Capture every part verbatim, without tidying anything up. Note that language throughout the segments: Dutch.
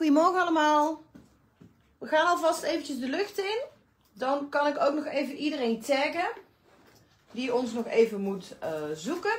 Goedemorgen allemaal. We gaan alvast eventjes de lucht in. Dan kan ik ook nog even iedereen taggen die ons nog even moet uh, zoeken.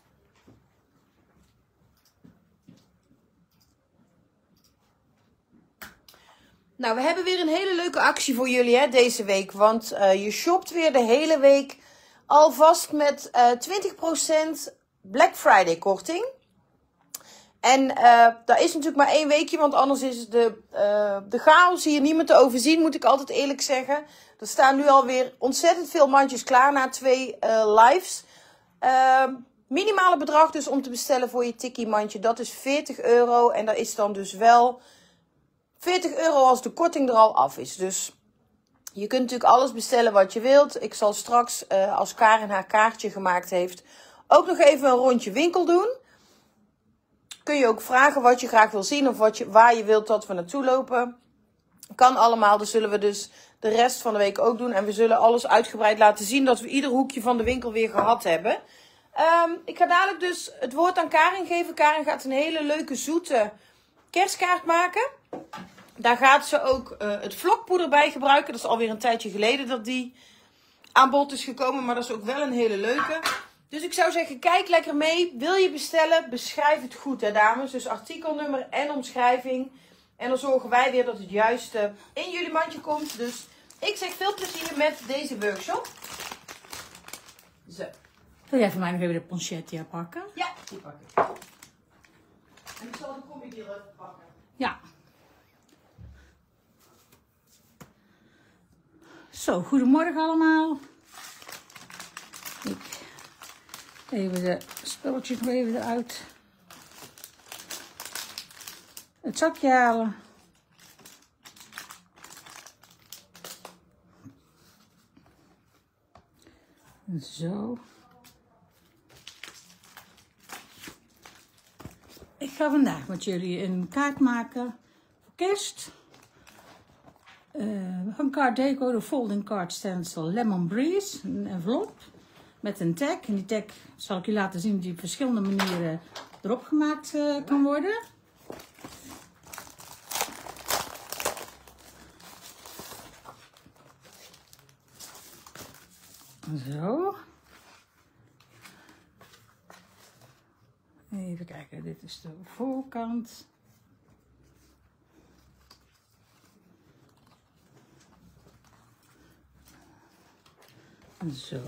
Nou, we hebben weer een hele leuke actie voor jullie hè, deze week. Want uh, je shopt weer de hele week alvast met uh, twintig procent Black Friday korting. En uh, dat is natuurlijk maar één weekje, want anders is de, uh, de chaos hier niet meer te overzien, moet ik altijd eerlijk zeggen. Er staan nu alweer ontzettend veel mandjes klaar na twee uh, lives. Uh, minimale bedrag dus om te bestellen voor je tikkie mandje, dat is veertig euro. En dat is dan dus wel veertig euro als de korting er al af is. Dus je kunt natuurlijk alles bestellen wat je wilt. Ik zal straks, uh, als Karin haar kaartje gemaakt heeft, ook nog even een rondje winkel doen. Kun je ook vragen wat je graag wil zien of wat je, waar je wilt dat we naartoe lopen. Kan allemaal, dat zullen we dus de rest van de week ook doen. En we zullen alles uitgebreid laten zien dat we ieder hoekje van de winkel weer gehad hebben. Um, ik ga dadelijk dus het woord aan Karin geven. Karin gaat een hele leuke zoete kerstkaart maken. Daar gaat ze ook uh, het vlokpoeder bij gebruiken. Dat is alweer een tijdje geleden dat die aan bod is gekomen. Maar dat is ook wel een hele leuke. Dus ik zou zeggen, kijk lekker mee. Wil je bestellen, beschrijf het goed hè dames. Dus artikelnummer en omschrijving. En dan zorgen wij weer dat het juiste in jullie mandje komt. Dus ik zeg veel plezier met deze workshop. Zo. Wil jij voor mij nog even de ponchettia pakken? Ja, die pak ik. En ik zal de comic hier even pakken. Ja. Zo, goedemorgen allemaal. Ik even de spulletjes nog even eruit. Het zakje halen. Zo. Ik ga vandaag met jullie een kaart maken voor kerst. Uh, van Card Deco, de Folding Card Stencil Lemon Breeze. Een envelop met een tag. En die tag zal ik je laten zien die op verschillende manieren erop gemaakt uh, kan worden. Zo. Even kijken, dit is de voorkant. Zo.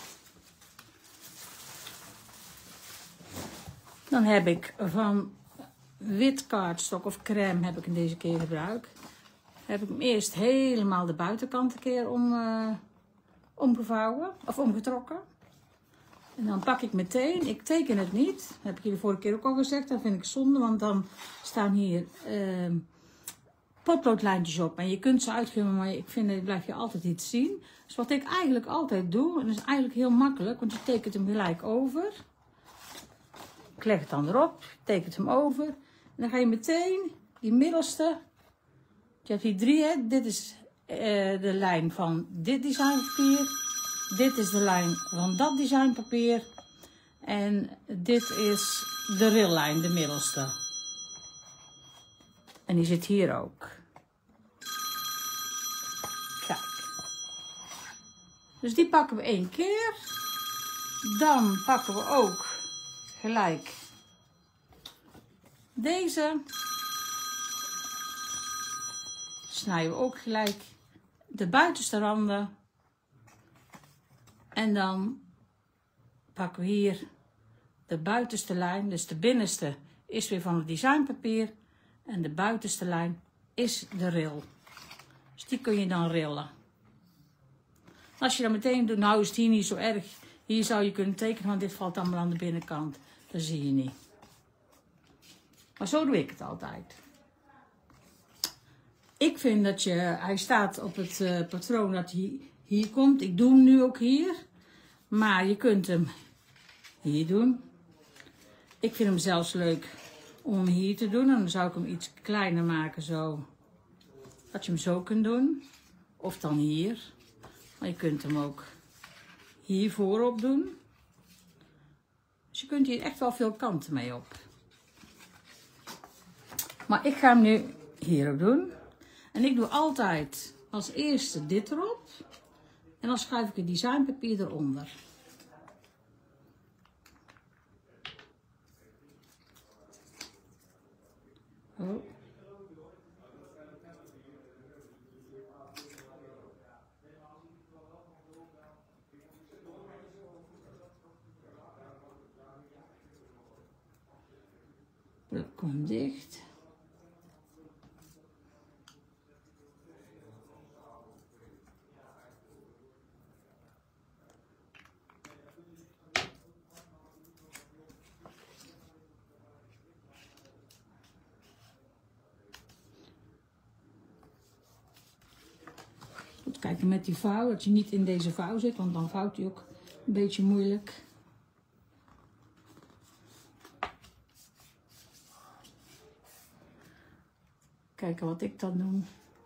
Dan heb ik van wit kaartstok of crème heb ik in deze keer gebruikt. Heb ik hem eerst helemaal de buitenkant een keer om, uh, omgevouwen of omgetrokken. En dan pak ik meteen, ik teken het niet, dat heb ik jullie vorige keer ook al gezegd, dat vind ik zonde, want dan staan hier uh, potloodlijntjes op. En je kunt ze uitgeven, maar ik vind dat blijf je altijd iets zien. Dus wat ik eigenlijk altijd doe, en dat is eigenlijk heel makkelijk, want je tekent hem gelijk over. Ik leg het dan erop, je tekent hem over. En dan ga je meteen die middelste, je hebt hier drie, hè? Dit is uh, de lijn van dit designpapier. Dit is de lijn van dat designpapier. En dit is de rillijn, de middelste. En die zit hier ook. Kijk. Dus die pakken we één keer. Dan pakken we ook gelijk deze. Snijden we ook gelijk de buitenste randen. En dan pakken we hier de buitenste lijn. Dus de binnenste is weer van het designpapier. En de buitenste lijn is de ril. Dus die kun je dan rillen. Als je dat meteen doet, nou is het hier niet zo erg. Hier zou je kunnen tekenen, want dit valt allemaal aan de binnenkant. Dat zie je niet. Maar zo doe ik het altijd. Ik vind dat je, hij staat op het uh, patroon dat hij hier komt. Ik doe hem nu ook hier. Maar je kunt hem hier doen. Ik vind hem zelfs leuk om hem hier te doen. En dan zou ik hem iets kleiner maken zo. Dat je hem zo kunt doen. Of dan hier. Maar je kunt hem ook hier voorop doen. Dus je kunt hier echt wel veel kanten mee op. Maar ik ga hem nu hierop doen. En ik doe altijd als eerste dit erop. En dan schuif ik het designpapier eronder. Oh. Dat komt dicht. Goed kijken met die vouw, dat je niet in deze vouw zit, want dan vouwt hij ook een beetje moeilijk. Kijk, wat ik dan doe,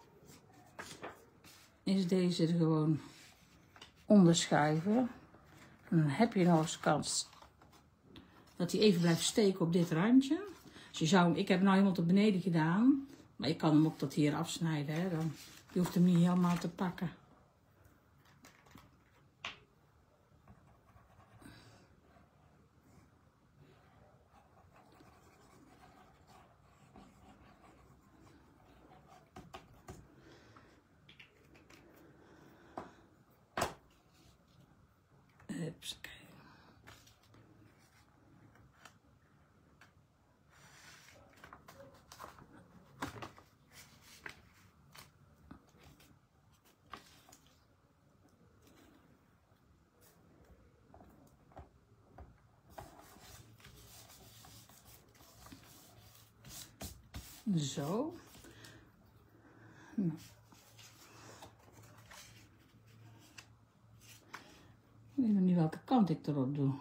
is deze er gewoon onderschuiven. En dan heb je nog eens kans dat hij even blijft steken op dit randje. Dus je zou, ik heb hem nou helemaal tot beneden gedaan, maar je kan hem ook tot hier afsnijden. Hè? Dan, je hoeft hem niet helemaal te pakken. Hupsakee. Zo. Nou. Ik weet nog niet welke kant ik erop doe.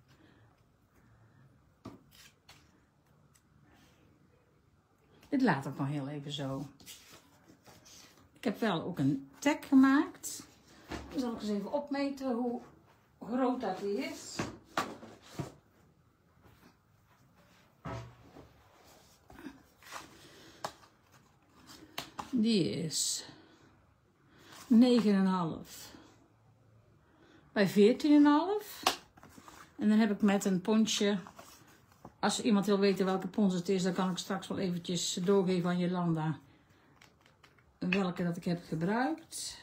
Dit laat ik nog heel even zo. Ik heb wel ook een tag gemaakt. Dan zal ik eens even opmeten hoe groot dat die is. Die is negen komma vijf bij veertien komma vijf. En dan heb ik met een ponsje, als iemand wil weten welke pons het is, dan kan ik straks wel eventjes doorgeven aan Jolanda welke dat ik heb gebruikt.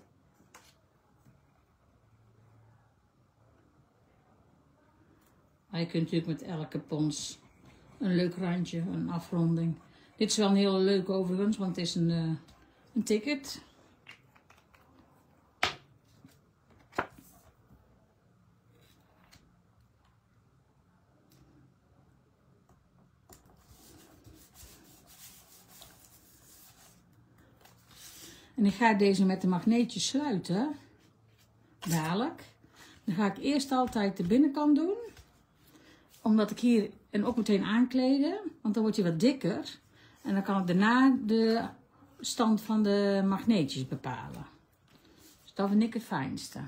Maar je kunt natuurlijk met elke pons een leuk randje, een afronding. Dit is wel een hele leuke overigens, want het is een, uh, een ticket. En ik ga deze met de magneetjes sluiten. Dadelijk. Dan ga ik eerst altijd de binnenkant doen. Omdat ik hier en ook meteen aankleden. Want dan wordt hij wat dikker. En dan kan ik daarna de stand van de magneetjes bepalen. Dus dat vind ik het fijnste.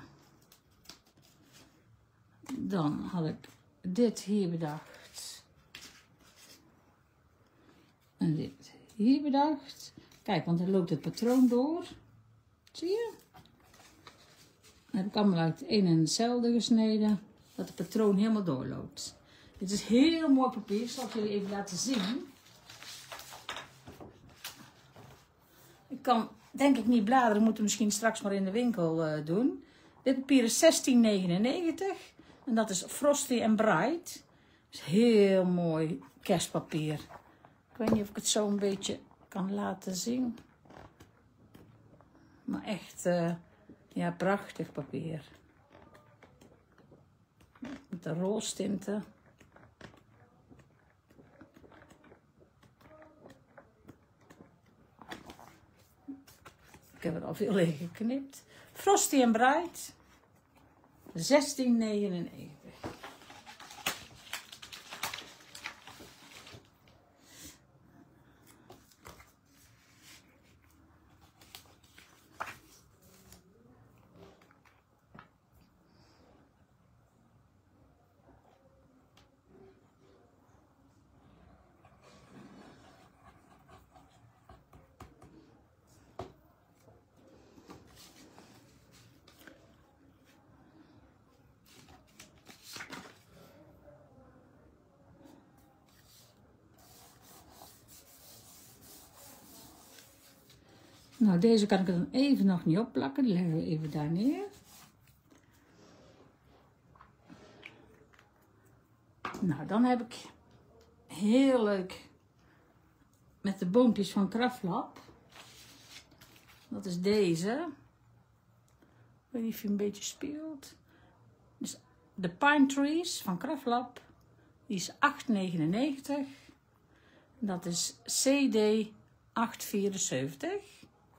Dan had ik dit hier bedacht. En dit hier bedacht. Kijk, want dan loopt het patroon door. Zie je? Dan heb ik allemaal uit het een en hetzelfde gesneden. Dat het patroon helemaal doorloopt. Dit is heel mooi papier. Ik zal het jullie even laten zien. Ik kan denk ik niet bladeren. Moeten we misschien straks maar in de winkel uh, doen. Dit papier is zestien negenennegentig. En dat is Frosty and Bright. Dat is heel mooi kerstpapier. Ik weet niet of ik het zo een beetje kan laten zien. Maar echt, uh, ja, prachtig papier. Met de roze tinten. Ik heb het al veel leeg geknipt. Frosty and Bright. zestien negenennegentig. Nou, deze kan ik er dan even nog niet opplakken. Die leggen we even daar neer. Nou, dan heb ik heel leuk met de boompjes van Kraftlab. Dat is deze. Ik weet niet of je een beetje speelt. Dus de Pine Trees van Kraftlab. Die is acht negenennegentig. Dat is C D acht vierenzeventig.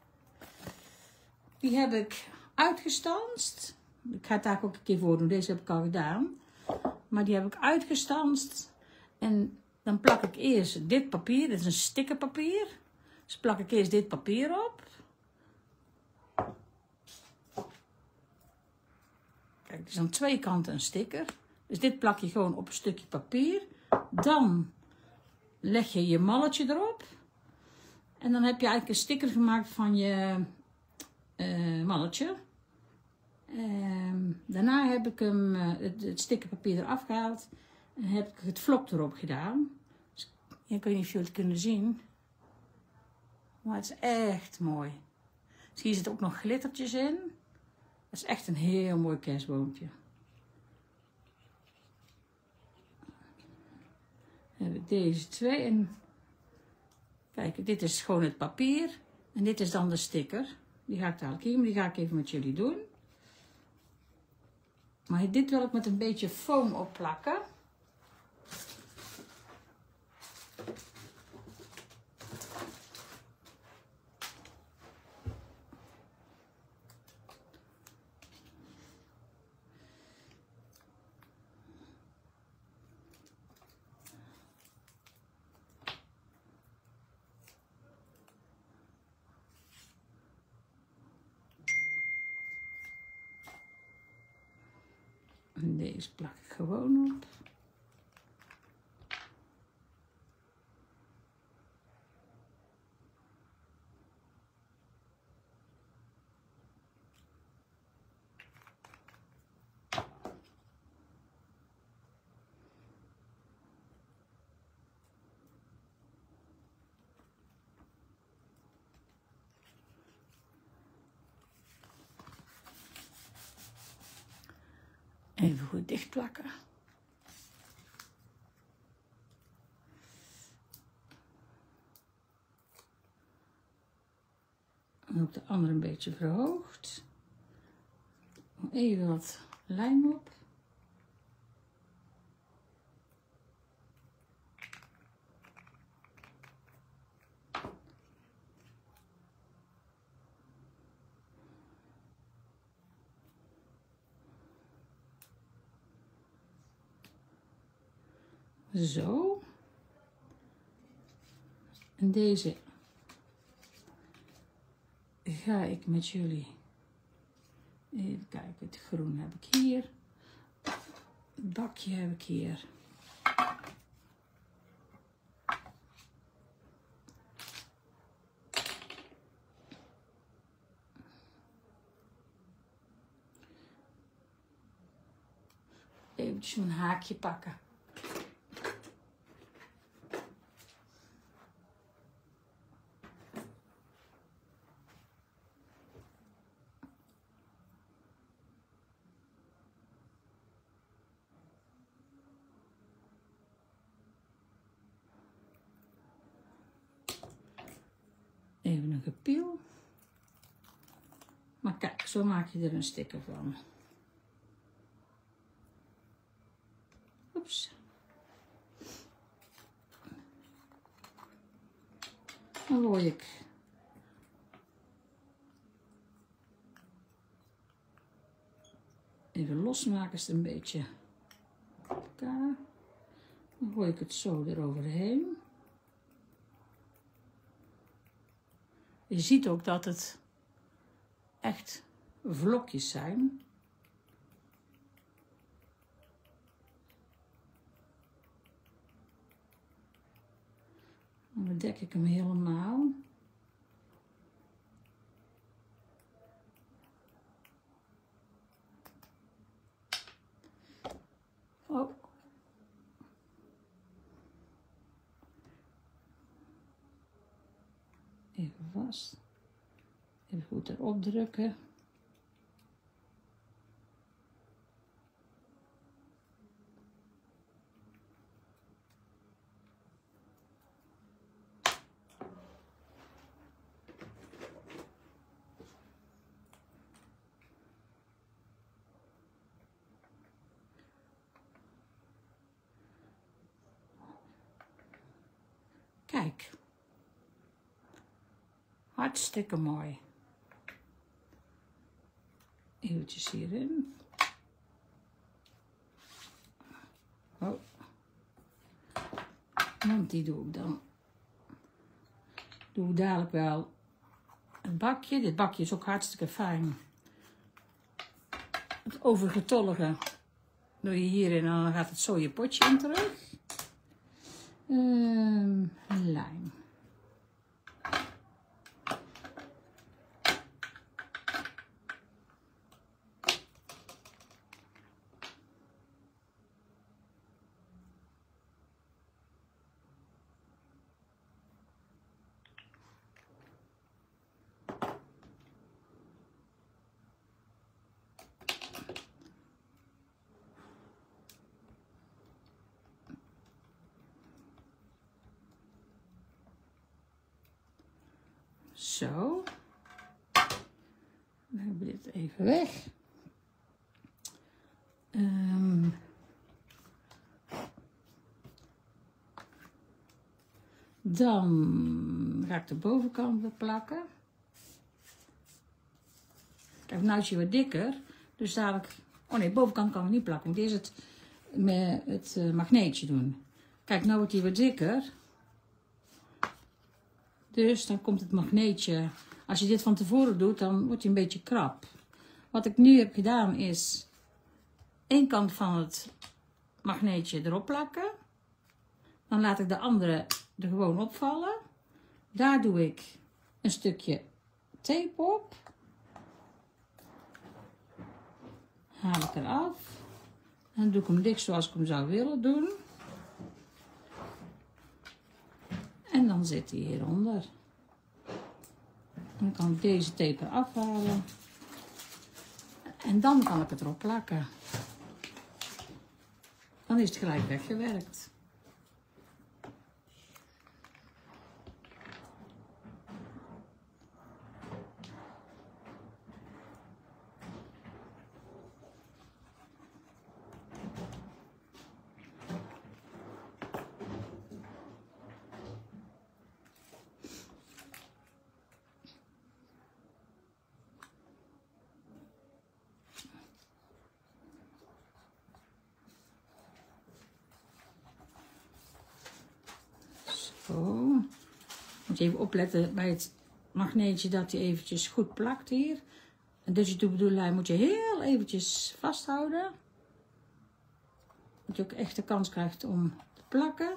Die heb ik uitgestanst. Ik ga het daar ook een keer voor doen. Deze heb ik al gedaan. Maar die heb ik uitgestanst. En dan plak ik eerst dit papier. Dit is een stickerpapier. Dus plak ik eerst dit papier op. Kijk, het is aan twee kanten een sticker. Dus dit plak je gewoon op een stukje papier. Dan leg je je malletje erop. En dan heb je eigenlijk een sticker gemaakt van je uh, malletje. Uh, daarna heb ik hem, uh, het, het stickerpapier eraf gehaald. En heb ik het vlok erop gedaan. Dus, ik weet niet of jullie het kunnen zien. Maar het is echt mooi. Dus hier zitten ook nog glittertjes in. Dat is echt een heel mooi kerstboompje. Dan heb ik deze twee. En kijk, dit is gewoon het papier. En dit is dan de sticker. Die ga ik dadelijk hier, maar die ga ik even met jullie doen. Maar dit wil ik met een beetje foam opplakken. En deze plak ik gewoon op. Even goed dicht plakken. En ook de andere een beetje verhoogd. Even wat lijm op. Zo. En deze ga ik met jullie even kijken. Het groen heb ik hier. Het bakje heb ik hier. Eventjes een haakje pakken. Even een gepiel. Maar kijk, zo maak je er een sticker van. Oeps. Dan gooi ik even losmaken, is het een beetje op elkaar. Dan gooi ik het zo eroverheen. Je ziet ook dat het echt vlokjes zijn. Dan bedek ik hem helemaal. Oh. Even vast. Even goed erop drukken. Kijk. Hartstikke mooi. Eventjes hierin. Oh. Want die doe ik dan. Doe ik dadelijk wel een bakje. Dit bakje is ook hartstikke fijn. Het overgetollige doe je hierin en dan gaat het zo je potje in terug. Um, lijm. Zo. Dan hebben we dit even weg. Um, dan ga ik de bovenkant beplakken. Kijk, nou is hij wat dikker. Dus dadelijk... Oh nee, bovenkant kan we niet plakken. Want eerst het met het uh, magneetje doen. Kijk, nou wordt hij wat dikker. Dus dan komt het magneetje, als je dit van tevoren doet, dan wordt hij een beetje krap. Wat ik nu heb gedaan is één kant van het magneetje erop plakken. Dan laat ik de andere er gewoon opvallen. Daar doe ik een stukje tape op. Haal ik eraf. En dan doe ik hem dicht zoals ik hem zou willen doen. En dan zit hij hieronder. Dan kan ik deze tape eraf halen. En dan kan ik het erop plakken. Dan is het gelijk weggewerkt. Zo. Moet je even opletten bij het magneetje dat hij eventjes goed plakt hier. En dus je doelijn moet je heel eventjes vasthouden. Dat je ook echt de kans krijgt om te plakken.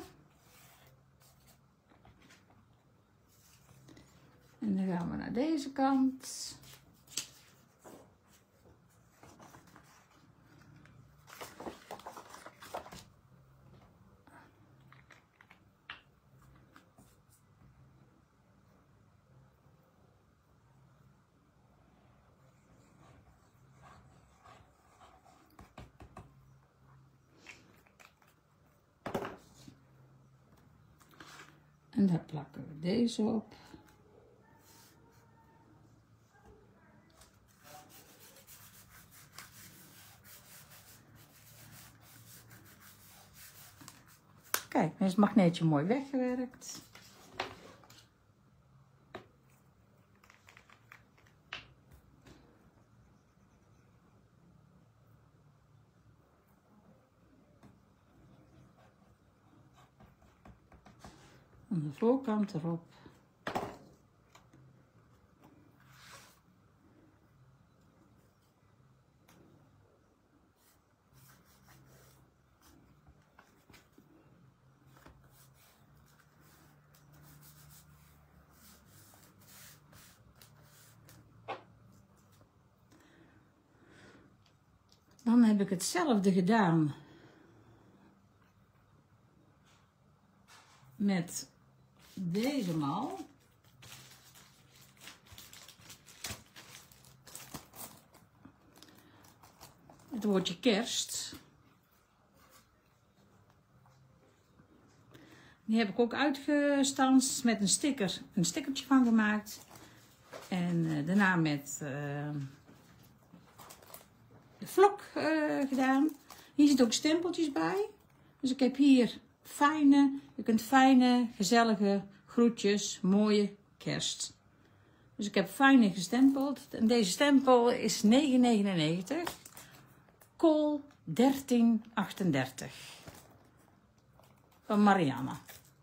En dan gaan we naar deze kant. En daar plakken we deze op. Kijk, nu is het magneetje mooi weggewerkt. Aan de voorkant erop. Dan heb ik hetzelfde gedaan met deze mal. het woordje kerst. Die heb ik ook uitgestanst met een sticker, een stickertje van gemaakt. En uh, daarna met uh, de vlok uh, gedaan. Hier zitten ook stempeltjes bij. Dus ik heb hier fijne, je kunt fijne, gezellige groetjes, mooie kerst. Dus ik heb fijne gestempeld. En deze stempel is negen negenennegentig. Kool dertien achtendertig. Van Marianne.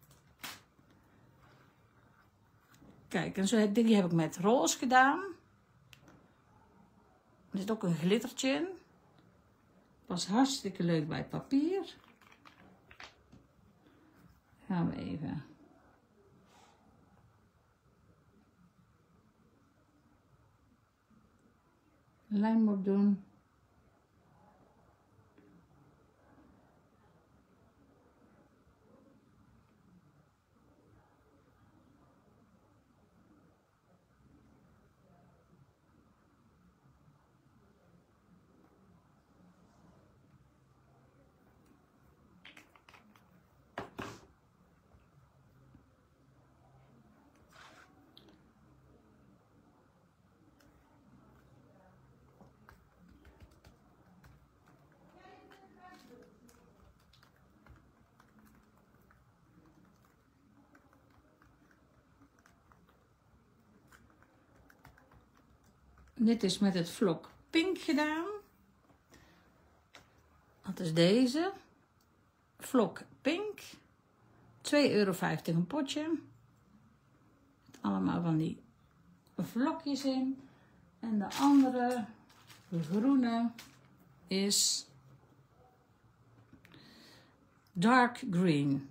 Kijk, en zo heb, die heb ik met roze gedaan. Er zit ook een glittertje in. Was hartstikke leuk bij het papier. Gaan we even. Lijm op doen. Dit is met het vlok pink gedaan. Dat is deze. Vlok pink. twee euro vijftig een potje. Met allemaal van die vlokjes in. En de andere, de groene, is dark green.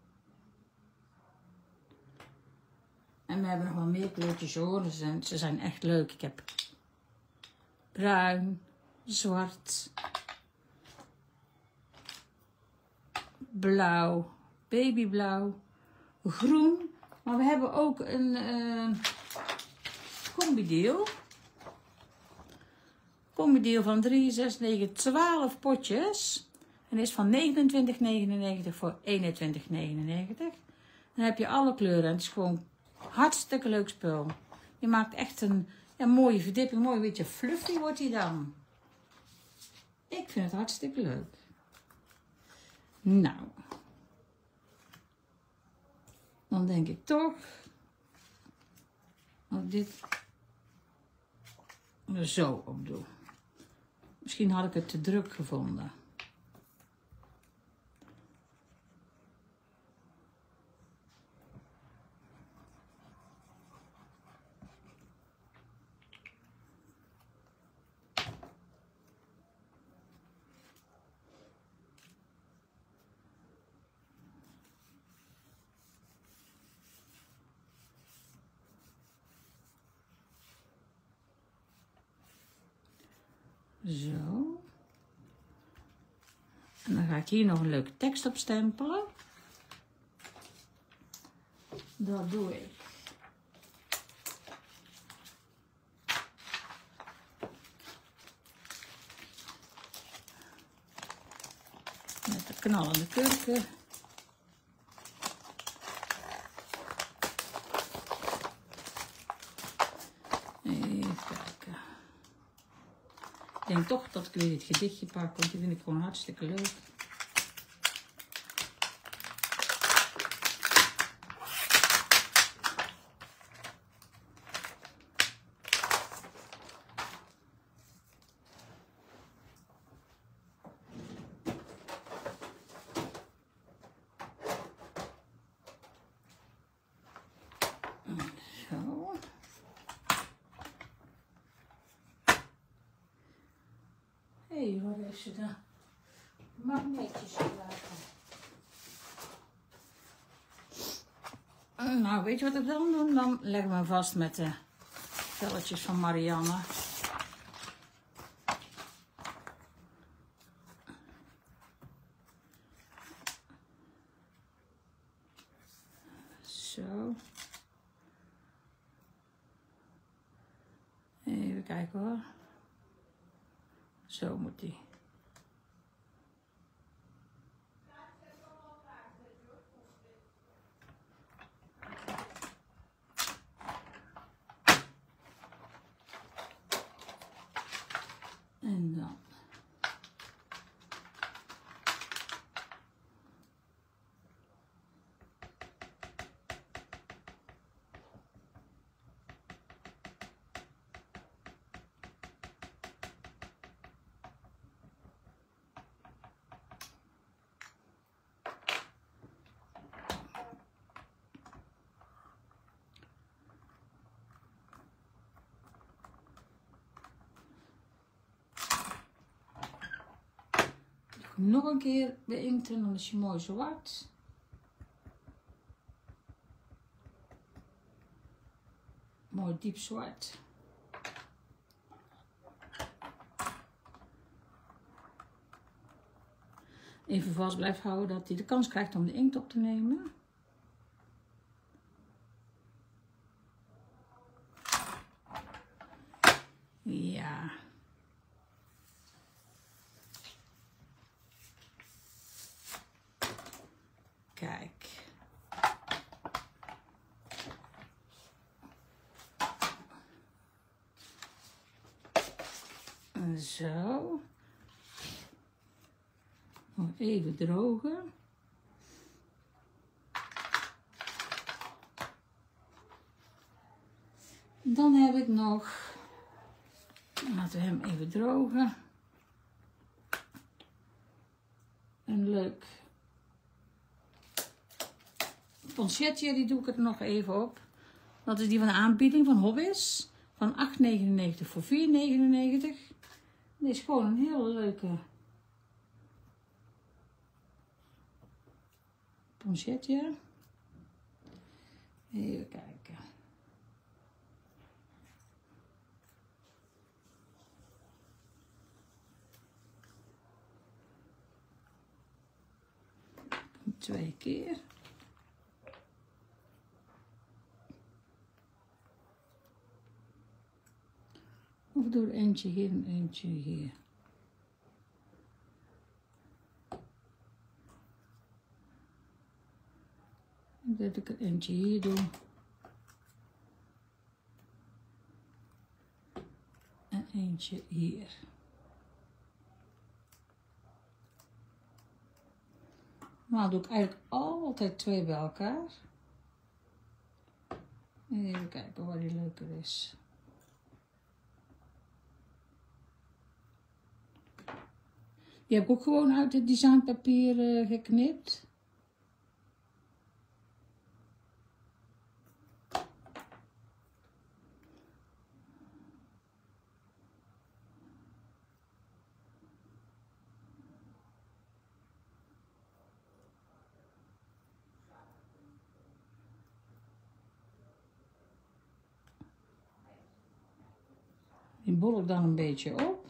En we hebben nog wel meer kleurtjes hoor. Ze zijn, ze zijn echt leuk. Ik heb bruin, zwart, blauw, babyblauw, groen. Maar we hebben ook een uh, combi-deal. Combi-deal van drie, zes, negen, twaalf potjes. En is van negenentwintig negenennegentig voor eenentwintig negenennegentig. Dan heb je alle kleuren. En het is gewoon hartstikke leuk spul. Je maakt echt een, een mooie verdipping. Mooi beetje fluffy wordt hij dan. Ik vind het hartstikke leuk. Nou. Dan denk ik toch dat ik dit er zo op doe. Misschien had ik het te druk gevonden. Zo. En dan ga ik hier nog een leuke tekst op stempelen. Dat doe ik. Met de knallende kurken. Even kijken. Ik denk toch dat ik weer dit gedichtje pak, want die vind ik gewoon hartstikke leuk. Zo. Hé, hey, waar heeft ze de magnetjes gelaten? Nou, weet je wat ik dan doe? Dan leggen we hem vast met de velletjes van Marianne. Zo. Even kijken hoor. Zo moet die. En dan nog een keer beïnkten en dan is je mooi zwart. Mooi diep zwart. Even vast blijven houden dat hij de kans krijgt om de inkt op te nemen. Ja. Kijk. Zo. Nog even drogen. Dan heb ik nog, laten we hem even drogen, een leuk pochetje, die doe ik er nog even op. Dat is die van de aanbieding van Hobbies. Van acht negenennegentig voor vier negenennegentig. Dit is gewoon een hele leuke pochetje. Even kijken. Twee keer. Of doe er eentje hier en eentje hier. Dat ik er eentje hier doe. En eentje hier. Nou doe ik eigenlijk altijd twee bij elkaar. Even kijken waar die leuker is. Die heb ik ook gewoon uit het designpapier uh, geknipt. Die bol ik dan een beetje op.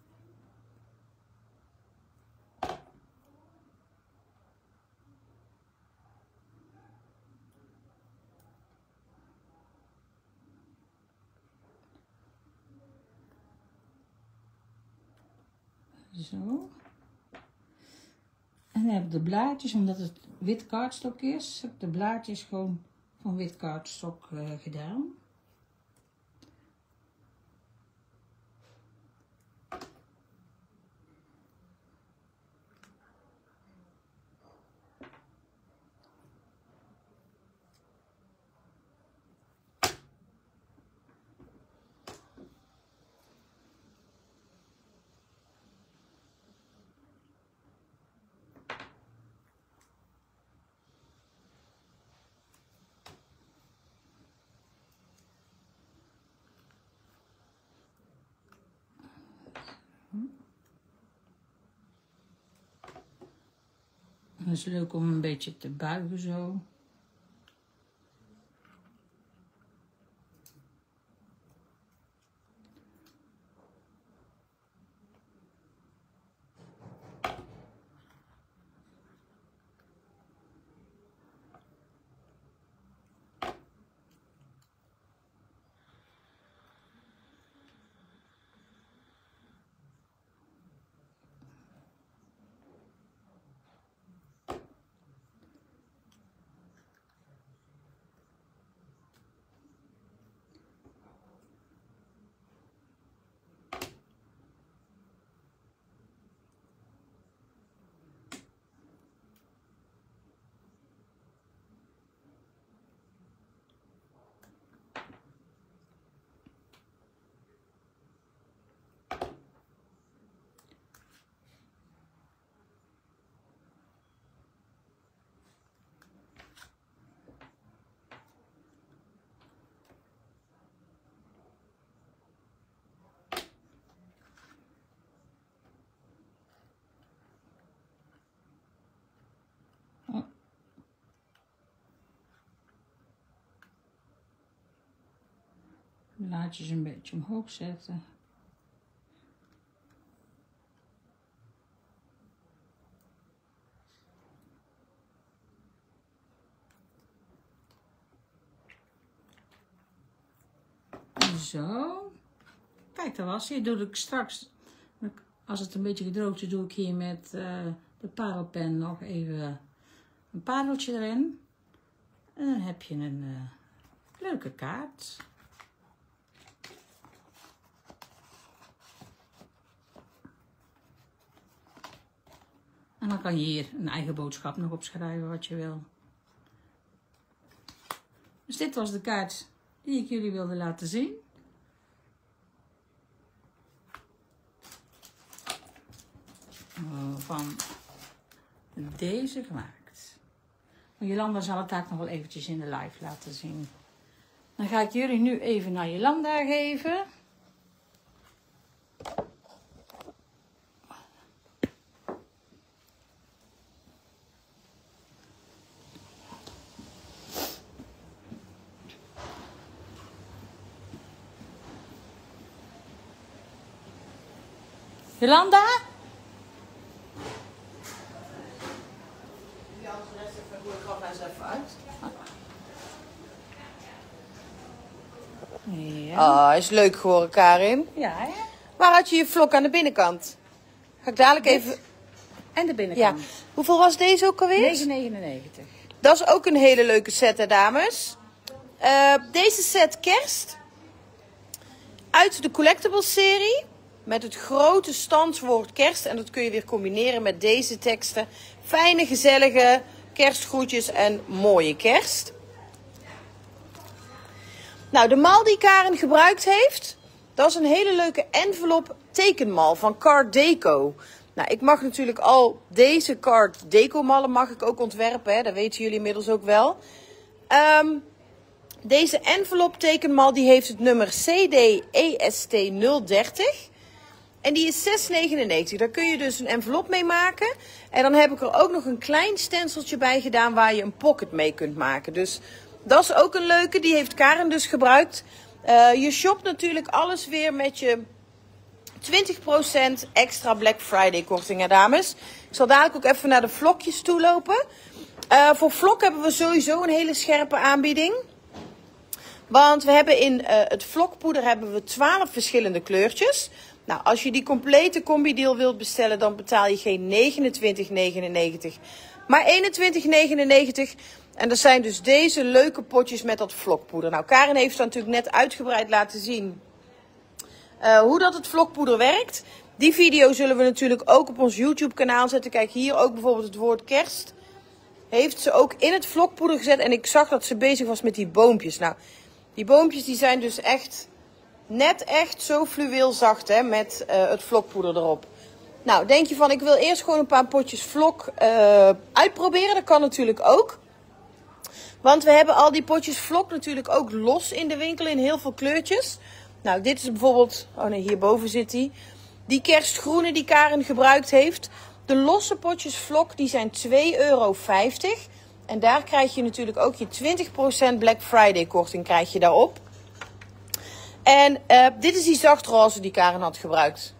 Zo. En dan heb ik de blaadjes, omdat het wit kaartstok is, heb ik de blaadjes gewoon van wit kaartstok uh, gedaan. Het is leuk om een beetje te buigen zo. Laadjes een beetje omhoog zetten. Zo. Kijk, dat was hij. Doe ik straks, als het een beetje gedroogd is, doe ik hier met uh, de parelpen nog even een pareltje erin. En dan heb je een uh, leuke kaart. En dan kan je hier een eigen boodschap nog opschrijven wat je wil. Dus dit was de kaart die ik jullie wilde laten zien. Van deze gemaakt. Jolanda zal het daar nog wel eventjes in de live laten zien. Dan ga ik jullie nu even naar Jolanda geven. Jolanda? Ja. Oh, is leuk geworden, Karin. Ja, hè? Waar had je je vlok aan de binnenkant? Ga ik dadelijk Dit. even... En de binnenkant. Ja. Hoeveel was deze ook alweer? negen negenennegentig. Dat is ook een hele leuke set, hè, dames. Uh, deze set kerst. Uit de Collectibles serie. Met het grote standwoord kerst. En dat kun je weer combineren met deze teksten. Fijne, gezellige kerstgroetjes en mooie kerst. Nou, de mal die Karin gebruikt heeft, dat is een hele leuke envelop tekenmal van Card Deco. Nou, ik mag natuurlijk al deze Card Deco mallen mag ik ook ontwerpen, hè? Dat weten jullie inmiddels ook wel. Um, deze envelop tekenmal die heeft het nummer C D E S T nul dertig. En die is zes negenennegentig. Daar kun je dus een envelop mee maken. En dan heb ik er ook nog een klein stenciltje bij gedaan waar je een pocket mee kunt maken. Dus dat is ook een leuke. Die heeft Karin dus gebruikt. Uh, je shopt natuurlijk alles weer met je twintig procent extra Black Friday kortingen, dames. Ik zal dadelijk ook even naar de vlokjes toe lopen. Uh, voor vlok hebben we sowieso een hele scherpe aanbieding. Want we hebben in uh, het vlokpoeder hebben we twaalf verschillende kleurtjes. Nou, als je die complete combi-deal wilt bestellen, dan betaal je geen negenentwintig negenennegentig, maar eenentwintig negenennegentig. En dat zijn dus deze leuke potjes met dat vlokpoeder. Nou, Karin heeft dat natuurlijk net uitgebreid laten zien uh, hoe dat het vlokpoeder werkt. Die video zullen we natuurlijk ook op ons YouTube kanaal zetten. Kijk, hier ook bijvoorbeeld het woord kerst. Heeft ze ook in het vlokpoeder gezet. En ik zag dat ze bezig was met die boompjes. Nou, die boompjes die zijn dus echt... net echt zo fluweelzacht, hè, met uh, het vlokpoeder erop. Nou, denk je van, ik wil eerst gewoon een paar potjes vlok uh, uitproberen. Dat kan natuurlijk ook. Want we hebben al die potjes vlok natuurlijk ook los in de winkel in heel veel kleurtjes. Nou, dit is bijvoorbeeld... oh nee, hierboven zit die. Die kerstgroene die Karin gebruikt heeft. De losse potjes vlok, die zijn twee euro vijftig. En daar krijg je natuurlijk ook je twintig procent Black Friday korting krijg je daarop. En uh, dit is die zachtroze die Karin had gebruikt.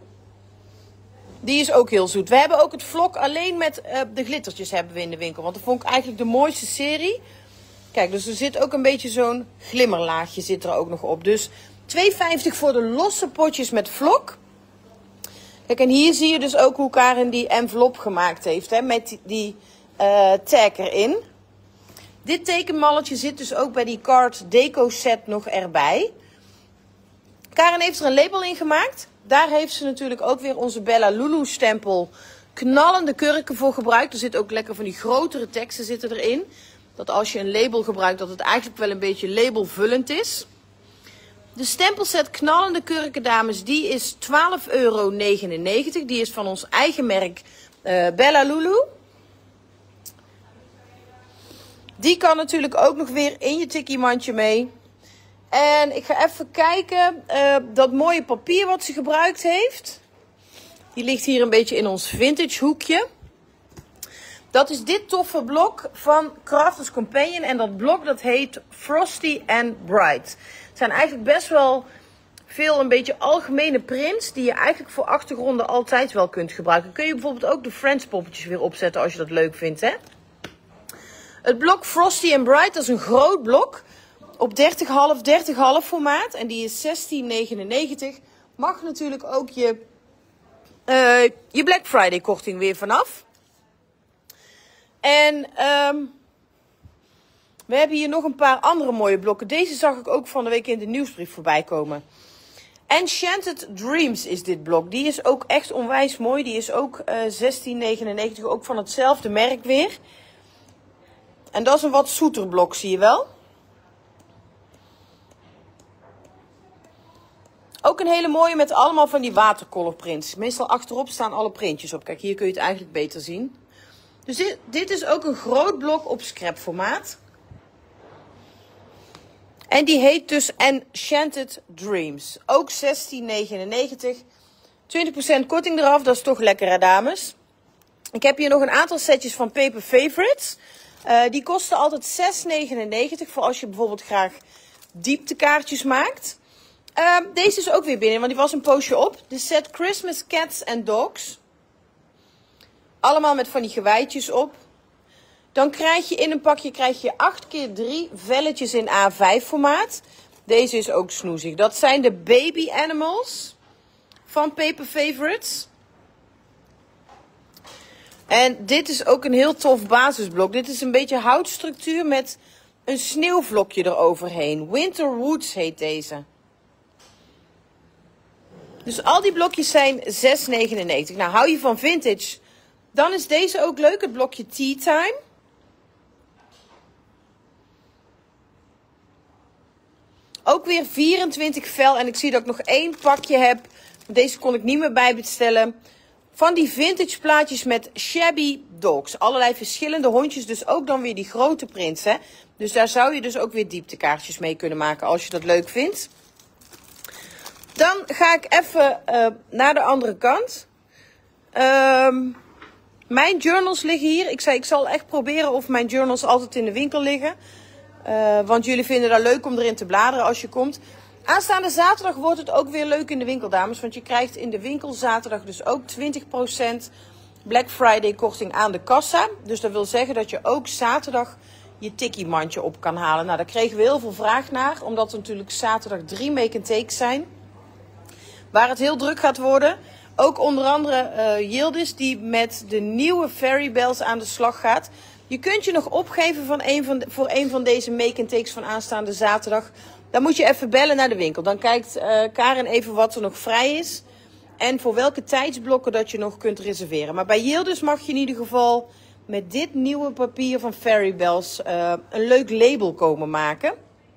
Die is ook heel zoet. We hebben ook het vlok alleen met uh, de glittertjes hebben we in de winkel. Want dat vond ik eigenlijk de mooiste serie. Kijk, dus er zit ook een beetje zo'n glimmerlaagje zit er ook nog op. Dus twee vijftig voor de losse potjes met vlok. Kijk, en hier zie je dus ook hoe Karin die envelop gemaakt heeft. Hè, met die, die uh, tag erin. Dit tekenmalletje zit dus ook bij die Card Deco set nog erbij. Karin heeft er een label in gemaakt. Daar heeft ze natuurlijk ook weer onze Bella Lulu stempel knallende kurken voor gebruikt. Er zitten ook lekker van die grotere teksten zitten erin. Dat als je een label gebruikt, dat het eigenlijk wel een beetje labelvullend is. De stempelset knallende kurken, dames, die is twaalf euro negenennegentig. Die is van ons eigen merk uh, Bella Lulu. Die kan natuurlijk ook nog weer in je tikkie mandje mee. En ik ga even kijken, uh, dat mooie papier wat ze gebruikt heeft. Die ligt hier een beetje in ons vintage hoekje. Dat is dit toffe blok van Crafters Companion. En dat blok dat heet Frosty and Bright. Het zijn eigenlijk best wel veel een beetje algemene prints die je eigenlijk voor achtergronden altijd wel kunt gebruiken. Kun je bijvoorbeeld ook de Friends poppetjes weer opzetten als je dat leuk vindt, hè? Het blok Frosty and Bright, dat is een groot blok op dertig komma vijf, dertig komma vijf formaat. En die is zestien negenennegentig. Mag natuurlijk ook je, uh, je Black Friday korting weer vanaf. En um, we hebben hier nog een paar andere mooie blokken. Deze zag ik ook van de week in de nieuwsbrief voorbij komen. Enchanted Dreams is dit blok. Die is ook echt onwijs mooi. Die is ook uh, zestien negenennegentig, ook van hetzelfde merk weer. En dat is een wat zoeter blok, zie je wel. Ook een hele mooie met allemaal van die watercolor prints. Meestal achterop staan alle printjes op. Kijk, hier kun je het eigenlijk beter zien. Dus dit, dit is ook een groot blok op scrap formaat. En die heet dus Enchanted Dreams. Ook zestien negenennegentig. twintig procent korting eraf, dat is toch lekker hè dames. Ik heb hier nog een aantal setjes van Paper Favorites. Uh, die kosten altijd zes negenennegentig voor als je bijvoorbeeld graag dieptekaartjes maakt. Uh, deze is ook weer binnen, want die was een poosje op. De set Christmas Cats and Dogs. Allemaal met van die gewijtjes op. Dan krijg je in een pakje krijg je acht keer drie velletjes in A vijf formaat. Deze is ook snoezig. Dat zijn de Baby Animals van Paper Favorites. En dit is ook een heel tof basisblok. Dit is een beetje houtstructuur met een sneeuwvlokje eroverheen. Winter Woods heet deze. Dus al die blokjes zijn zes negenennegentig. Nou, hou je van vintage, dan is deze ook leuk. Het blokje Tea Time. Ook weer vierentwintig vel. En ik zie dat ik nog één pakje heb. Deze kon ik niet meer bijbestellen. Van die vintage plaatjes met shabby dogs. Allerlei verschillende hondjes. Dus ook dan weer die grote prints. Hè? Dus daar zou je dus ook weer dieptekaartjes mee kunnen maken. Als je dat leuk vindt. Dan ga ik even uh, naar de andere kant. Um, mijn journals liggen hier. Ik zei ik zal echt proberen of mijn journals altijd in de winkel liggen. Uh, want jullie vinden dat leuk om erin te bladeren als je komt. Aanstaande zaterdag wordt het ook weer leuk in de winkel, dames. Want je krijgt in de winkel zaterdag dus ook twintig procent Black Friday korting aan de kassa. Dus dat wil zeggen dat je ook zaterdag je tikkie mandje op kan halen. Nou, daar kregen we heel veel vraag naar. Omdat er natuurlijk zaterdag drie make and takes zijn. Waar het heel druk gaat worden. Ook onder andere uh, Yildiz die met de nieuwe Fairy Bells aan de slag gaat. Je kunt je nog opgeven van een van de, voor een van deze make and takes van aanstaande zaterdag. Dan moet je even bellen naar de winkel. Dan kijkt uh, Karen even wat er nog vrij is. En voor welke tijdsblokken dat je nog kunt reserveren. Maar bij Yildiz mag je in ieder geval met dit nieuwe papier van Fairy Bells uh, een leuk label komen maken.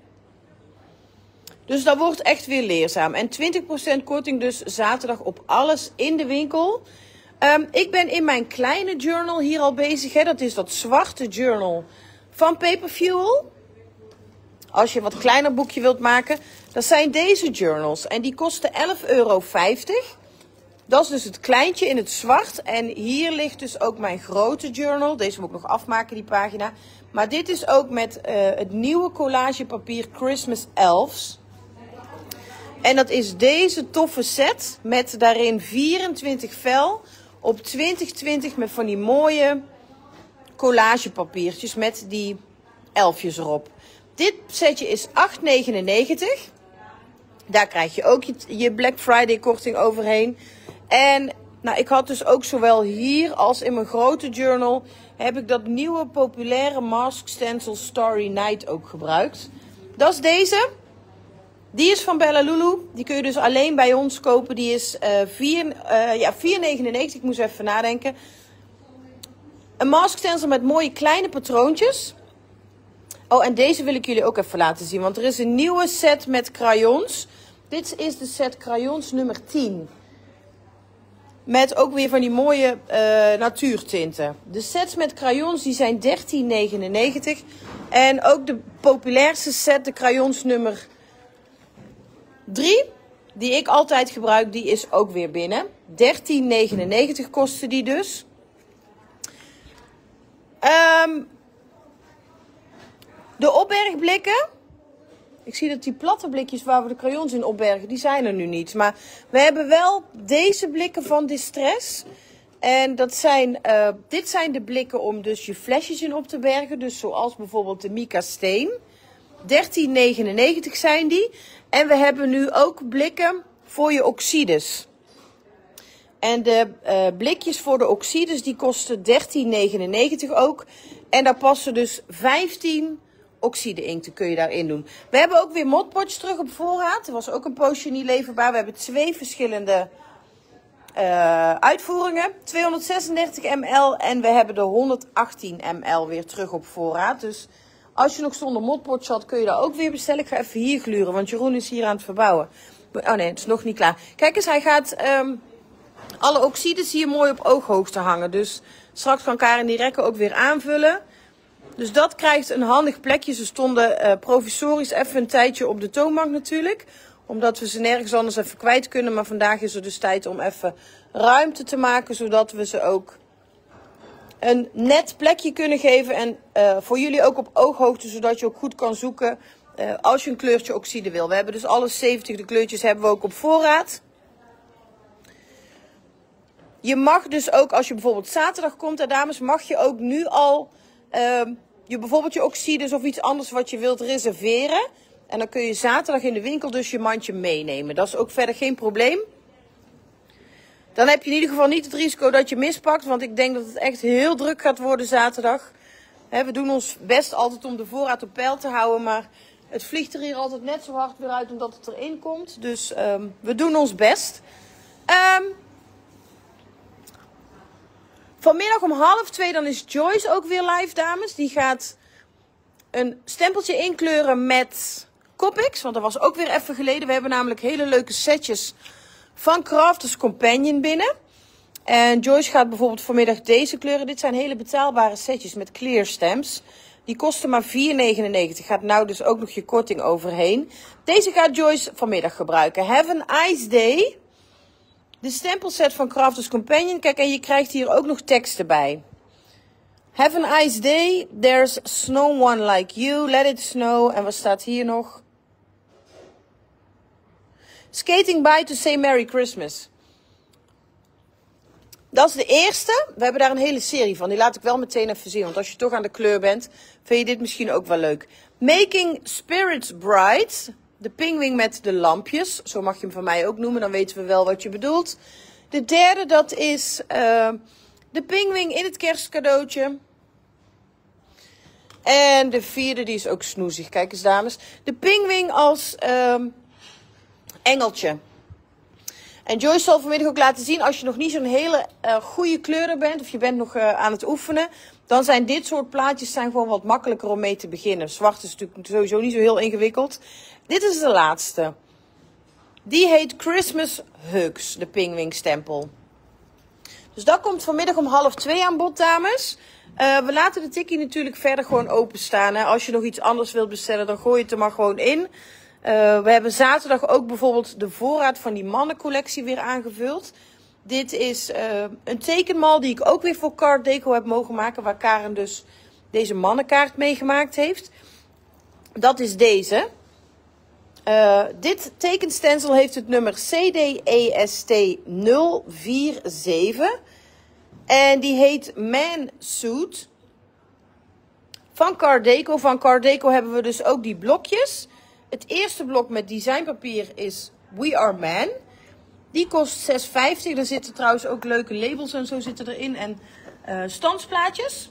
Dus dat wordt echt weer leerzaam. En twintig procent korting dus zaterdag op alles in de winkel. Um, ik ben in mijn kleine journal hier al bezig. Hè. Dat is dat zwarte journal van Paper Fuel. Als je een wat kleiner boekje wilt maken. Dat zijn deze journals. En die kosten elf euro vijftig. Dat is dus het kleintje in het zwart. En hier ligt dus ook mijn grote journal. Deze moet ik nog afmaken, die pagina. Maar dit is ook met uh, het nieuwe collagepapier Christmas Elves. En dat is deze toffe set met daarin vierentwintig vel op twintig twintig met van die mooie collagepapiertjes met die elfjes erop. Dit setje is acht negenennegentig. Daar krijg je ook je, je Black Friday korting overheen. En nou, ik had dus ook zowel hier als in mijn grote journal heb ik dat nieuwe populaire Mask Stencil Starry Night ook gebruikt. Dat is deze. Die is van Bella Lulu. Die kun je dus alleen bij ons kopen. Die is uh, vier negenennegentig. Ik moest even nadenken. Een mask stencil met mooie kleine patroontjes. Oh, en deze wil ik jullie ook even laten zien. Want er is een nieuwe set met crayons. Dit is de set crayons nummer tien. Met ook weer van die mooie uh, natuurtinten. De sets met crayons die zijn dertien negenennegentig. En ook de populairste set, de crayons nummer drie, die ik altijd gebruik, die is ook weer binnen. dertien negenennegentig kostte die dus. Um, de opbergblikken Ik zie dat die platte blikjes waar we de crayons in opbergen, die zijn er nu niet. Maar we hebben wel deze blikken van Distress. En dat zijn, uh, dit zijn de blikken om dus je flesjes in op te bergen. Dus zoals bijvoorbeeld de Mica Steen. dertien negenennegentig zijn die. En we hebben nu ook blikken voor je oxides. En de uh, blikjes voor de oxides die kosten dertien negenennegentig ook. En daar passen dus vijftien oxide inkten kun je daarin doen. We hebben ook weer modpotjes terug op voorraad. Er was ook een poosje niet leverbaar. We hebben twee verschillende uh, uitvoeringen. tweehonderdzesendertig milliliter en we hebben de honderdachttien milliliter weer terug op voorraad. Dus als je nog zonder modpotje had, kun je dat ook weer bestellen. Ik ga even hier gluren, want Jeroen is hier aan het verbouwen. Oh nee, het is nog niet klaar. Kijk eens, hij gaat um, alle oxides hier mooi op ooghoogte hangen. Dus straks kan Karin die rekken ook weer aanvullen. Dus dat krijgt een handig plekje. Ze stonden uh, provisorisch even een tijdje op de toonbank natuurlijk. Omdat we ze nergens anders even kwijt kunnen. Maar vandaag is er dus tijd om even ruimte te maken. Zodat we ze ook een net plekje kunnen geven. En uh, voor jullie ook op ooghoogte. Zodat je ook goed kan zoeken uh, als je een kleurtje oxide wil. We hebben dus alle zeventig de kleurtjes hebben we ook op voorraad. Je mag dus ook als je bijvoorbeeld zaterdag komt, hè, dames, mag je ook nu al uh, je bijvoorbeeld je oxides of iets anders wat je wilt reserveren. En dan kun je zaterdag in de winkel dus je mandje meenemen. Dat is ook verder geen probleem. Dan heb je in ieder geval niet het risico dat je mispakt. Want ik denk dat het echt heel druk gaat worden zaterdag. He, we doen ons best altijd om de voorraad op peil te houden. Maar het vliegt er hier altijd net zo hard weer uit omdat het erin komt. Dus um, we doen ons best. Um, vanmiddag om half twee dan is Joyce ook weer live, dames. Die gaat een stempeltje inkleuren met Copics. Want dat was ook weer even geleden. We hebben namelijk hele leuke setjes van Crafters Companion binnen. En Joyce gaat bijvoorbeeld vanmiddag deze kleuren. Dit zijn hele betaalbare setjes met clear stamps. Die kosten maar vier negenennegentig. Gaat nou dus ook nog je korting overheen. Deze gaat Joyce vanmiddag gebruiken. Have a nice day. De stempelset van Crafters Companion. Kijk, en je krijgt hier ook nog teksten bij. Have a nice day. There's no one like you. Let it snow. En wat staat hier nog? Skating by to say Merry Christmas. Dat is de eerste. We hebben daar een hele serie van. Die laat ik wel meteen even zien. Want als je toch aan de kleur bent, vind je dit misschien ook wel leuk. Making Spirits Bright. De pingwing met de lampjes. Zo mag je hem van mij ook noemen. Dan weten we wel wat je bedoelt. De derde, dat is uh, de pingwing in het kerstcadeautje. En de vierde, die is ook snoezig. Kijk eens, dames. De pingwing als uh, engeltje. En Joyce zal vanmiddag ook laten zien, als je nog niet zo'n hele uh, goede kleuren bent, of je bent nog uh, aan het oefenen, dan zijn dit soort plaatjes zijn gewoon wat makkelijker om mee te beginnen. Zwart is natuurlijk sowieso niet zo heel ingewikkeld. Dit is de laatste. Die heet Christmas Hugs, de pingwing stempel. Dus dat komt vanmiddag om half twee aan bod, dames. Uh, we laten de tikkie natuurlijk verder gewoon openstaan. Hè. Als je nog iets anders wilt bestellen, dan gooi je het er maar gewoon in. Uh, we hebben zaterdag ook bijvoorbeeld de voorraad van die mannencollectie weer aangevuld. Dit is uh, een tekenmal die ik ook weer voor Card Deco heb mogen maken. Waar Karen dus deze mannenkaart meegemaakt heeft. Dat is deze. Uh, dit tekenstencil heeft het nummer C D E S T nul vier zeven. En die heet Man Suit. Van Card Deco. Van Card Deco hebben we dus ook die blokjes. Het eerste blok met designpapier is We Are Man. Die kost zes vijftig. Er zitten trouwens ook leuke labels en zo zitten erin. En uh, standsplaatjes.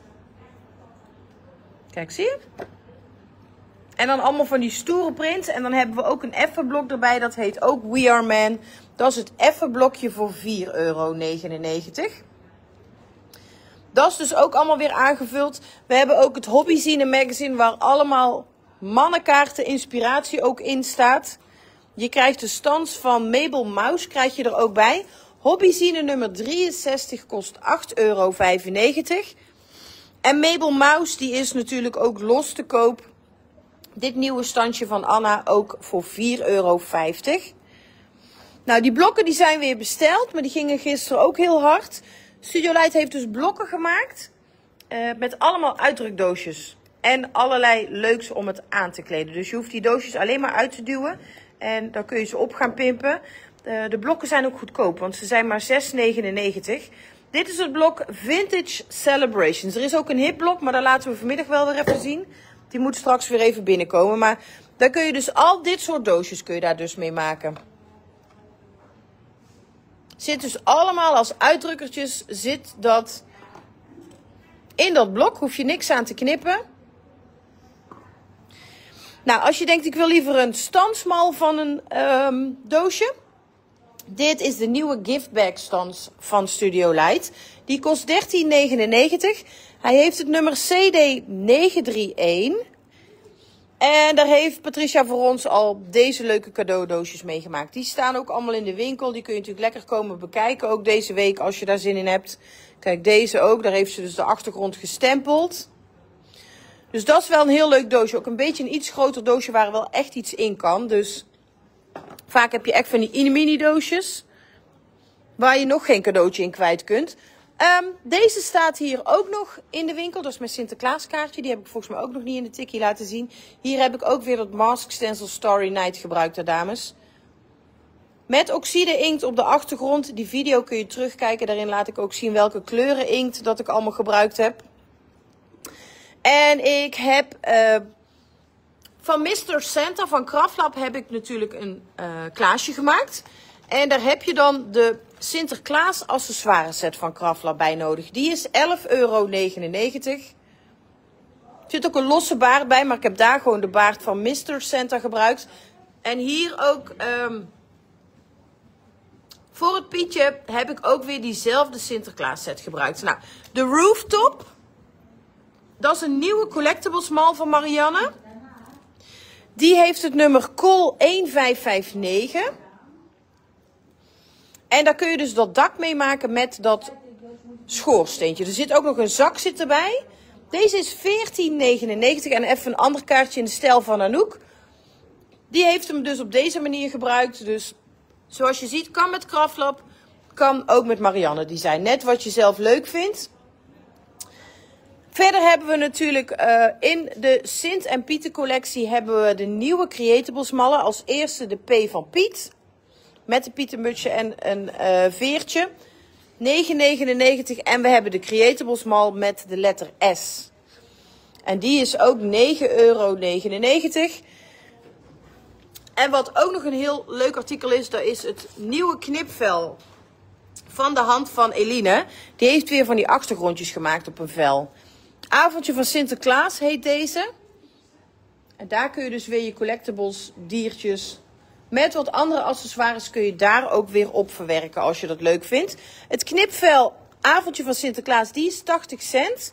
Kijk, zie je? En dan allemaal van die stoere prints. En dan hebben we ook een effen blok erbij. Dat heet ook We Are Man. Dat is het effen blokje voor vier euro negenennegentig. Dat is dus ook allemaal weer aangevuld. We hebben ook het Hobbyzine magazine waar allemaal mannenkaarten inspiratie ook in staat. Je krijgt de stands van Mabel Mouse krijg je er ook bij. Hobbyzine nummer drieënzestig kost acht euro vijfennegentig. En Mabel Mouse die is natuurlijk ook los te koop. Dit nieuwe standje van Anna ook voor vier euro vijftig. Nou, die blokken die zijn weer besteld, maar die gingen gisteren ook heel hard. Studio Light heeft dus blokken gemaakt uh, met allemaal uitdrukdoosjes. En allerlei leuks om het aan te kleden. Dus je hoeft die doosjes alleen maar uit te duwen. En dan kun je ze op gaan pimpen. Uh, de blokken zijn ook goedkoop, want ze zijn maar zes negenennegentig. Dit is het blok Vintage Celebrations. Er is ook een hip blok, maar dat laten we vanmiddag wel weer even zien. Die moet straks weer even binnenkomen. Maar daar kun je dus al dit soort doosjes kun je daar dus mee maken. Zit dus allemaal als uitdrukkertjes, zit dat in dat blok. Hoef je niks aan te knippen. Nou, als je denkt ik wil liever een standsmal van een um, doosje. Dit is de nieuwe giftbag stans van Studio Light. Die kost dertien negenennegentig. Hij heeft het nummer C D negen drie een. En daar heeft Patricia voor ons al deze leuke cadeaudoosjes meegemaakt. Die staan ook allemaal in de winkel. Die kun je natuurlijk lekker komen bekijken. Ook deze week als je daar zin in hebt. Kijk, deze ook. Daar heeft ze dus de achtergrond gestempeld. Dus dat is wel een heel leuk doosje. Ook een beetje een iets groter doosje waar er wel echt iets in kan. Dus vaak heb je echt van die mini doosjes. Waar je nog geen cadeautje in kwijt kunt. Um, deze staat hier ook nog in de winkel. Dat is mijn Sinterklaaskaartje. Die heb ik volgens mij ook nog niet in de tikkie laten zien. Hier heb ik ook weer dat Mask Stencil Starry Night gebruikt, dames. Met oxide inkt op de achtergrond. Die video kun je terugkijken. Daarin laat ik ook zien welke kleuren inkt dat ik allemaal gebruikt heb. En ik heb uh, van mister Santa van Kraftlab heb ik natuurlijk een uh, Klaasje gemaakt. En daar heb je dan de Sinterklaas accessoires set van Kraftlab bij nodig. Die is elf negenennegentig. Er zit ook een losse baard bij, maar ik heb daar gewoon de baard van mister Santa gebruikt. En hier ook um, voor het Pietje heb ik ook weer diezelfde Sinterklaas set gebruikt. Nou, de Rooftop. Dat is een nieuwe collectibles mal van Marianne. Die heeft het nummer Col een vijf vijf negen. En daar kun je dus dat dak mee maken met dat schoorsteentje. Er zit ook nog een zak zit erbij. Deze is veertien negenennegentig. En even een ander kaartje in de stijl van Anouk. Die heeft hem dus op deze manier gebruikt. Dus zoals je ziet, kan met Kraftlab. Kan ook met Marianne design. Net wat je zelf leuk vindt. Verder hebben we natuurlijk uh, in de Sint en Pieten collectie hebben we de nieuwe Creatables mallen. Als eerste de P van Piet. Met de pietenmutsje en een uh, veertje. negen negenennegentig. En we hebben de Creatables mal met de letter S. En die is ook negen negenennegentig. En wat ook nog een heel leuk artikel is, dat is het nieuwe knipvel van de hand van Eline. Die heeft weer van die achtergrondjes gemaakt op een vel. Avondje van Sinterklaas heet deze. En daar kun je dus weer je collectibles, diertjes, met wat andere accessoires kun je daar ook weer op verwerken als je dat leuk vindt. Het knipvel Avondje van Sinterklaas, die is tachtig cent.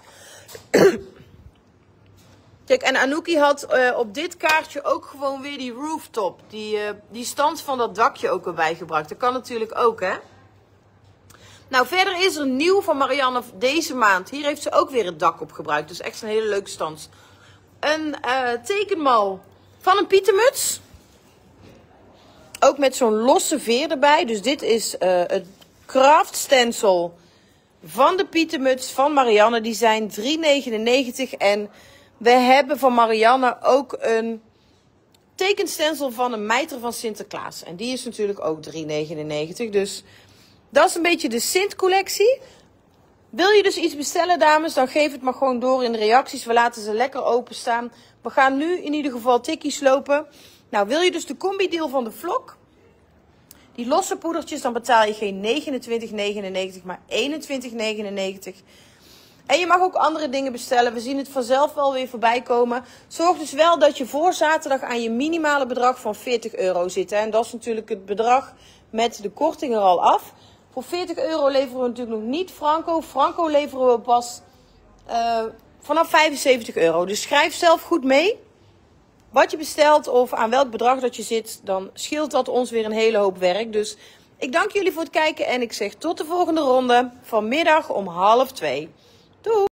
Kijk, en Anoukie had uh, op dit kaartje ook gewoon weer die rooftop. Die, uh, die stand van dat dakje ook erbij gebruikt. Dat kan natuurlijk ook, hè. Nou, verder is er nieuw van Marianne deze maand. Hier heeft ze ook weer het dak op gebruikt. Dus echt een hele leuke stand. Een uh, tekenmal van een pietenmuts. Ook met zo'n losse veer erbij. Dus dit is uh, het craft stencil van de pietenmuts van Marianne. Die zijn drie negenennegentig. En we hebben van Marianne ook een tekenstencil van een mijter van Sinterklaas. En die is natuurlijk ook drie negenennegentig. Dus dat is een beetje de Sint-collectie. Wil je dus iets bestellen, dames, dan geef het maar gewoon door in de reacties. We laten ze lekker openstaan. We gaan nu in ieder geval tikkies lopen. Nou, wil je dus de combi-deal van de vlog? Die losse poedertjes, dan betaal je geen negenentwintig negenennegentig, maar eenentwintig negenennegentig. En je mag ook andere dingen bestellen. We zien het vanzelf wel weer voorbij komen. Zorg dus wel dat je voor zaterdag aan je minimale bedrag van veertig euro zit. Hè? En dat is natuurlijk het bedrag met de korting er al af. Voor veertig euro leveren we natuurlijk nog niet Franco. Franco leveren we pas uh, vanaf vijfenzeventig euro. Dus schrijf zelf goed mee wat je bestelt of aan welk bedrag dat je zit. Dan scheelt dat ons weer een hele hoop werk. Dus ik dank jullie voor het kijken en ik zeg tot de volgende ronde vanmiddag om half twee. Doei!